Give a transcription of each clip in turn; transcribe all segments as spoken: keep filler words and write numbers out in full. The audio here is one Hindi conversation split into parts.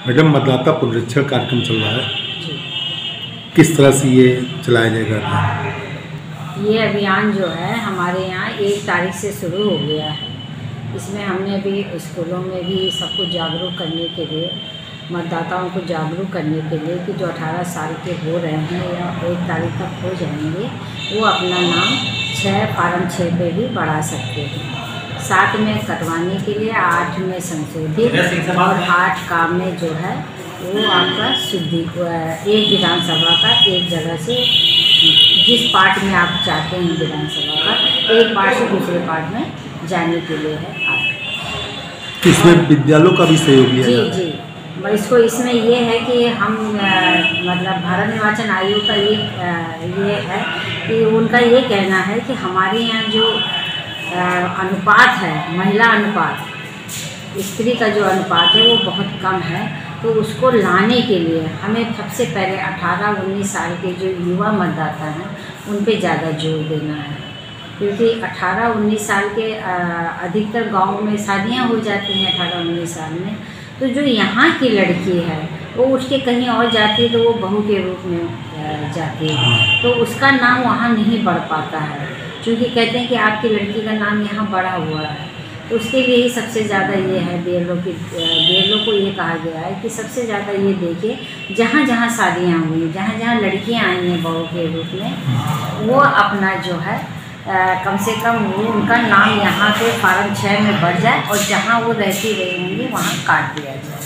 मैडम, मतदाता पुनरीक्षण कार्यक्रम चल रहा है, जी। किस तरह से ये चलाया जाएगा? ये अभियान जो है हमारे यहाँ एक तारीख से शुरू हो गया है। इसमें हमने भी स्कूलों में भी सबको जागरूक करने के लिए, मतदाताओं को जागरूक करने के लिए कि जो अठारह साल के हो रहे हैं या एक तारीख तक हो जाएंगे, वो अपना नाम छः फार्म छः पे भी बढ़ा सकते हैं। सात में कटवाने के लिए, आठ में संशोधित और आठ काम में जो है वो आपका शुद्धि एक विधानसभा का एक जगह से जिस पार्ट में आप चाहते हैं विधानसभा का, एक पार्ट से दूसरे पार्ट में जाने के लिए है आप। इसमें विद्यालयों का भी सहयोग लिया जी जाता है? जी इसको इसमें ये है कि हम मतलब भारत निर्वाचन आयोग का ये ये है कि उनका ये कहना है कि हमारे यहाँ जो अनुपात है, महिला अनुपात, स्त्री का जो अनुपात है वो बहुत कम है। तो उसको लाने के लिए हमें सबसे पहले अठारह उन्नीस साल के जो युवा मतदाता हैं उन पे ज़्यादा जोर देना है, क्योंकि अठारह उन्नीस साल के अधिकतर गाँव में शादियाँ हो जाती हैं अठारह उन्नीस साल में। तो जो यहाँ की लड़की है वो उठ के कहीं और जाती है तो वो बहू के रूप में जाती है, तो उसका नाम वहाँ नहीं बढ़ पाता है, क्योंकि कहते हैं कि आपकी लड़की का नाम यहाँ बढ़ा हुआ है। तो उसके लिए ही सबसे ज़्यादा ये है, बी एल ओ की बी एल ओ को ये कहा गया है कि सबसे ज़्यादा ये देखिए जहाँ जहाँ शादियाँ हुई, जहाँ जहाँ लड़कियाँ आई हैं बहू के रूप में, वो अपना जो है आ, कम से कम वो उनका नाम यहाँ के फार्म छः में बढ़ जाए और जहाँ वो रहती रही होंगी वहाँ काट दिया जाए।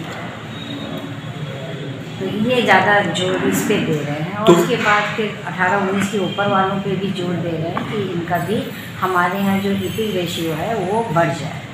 तो ये ज़्यादा जोर इस पे दे रहे हैं। और तो उसके बाद फिर अठारह उन्नीस के ऊपर वालों पे भी जोर दे रहे हैं कि इनका भी हमारे यहाँ जो रिपीट रेशियो है वो बढ़ जाए।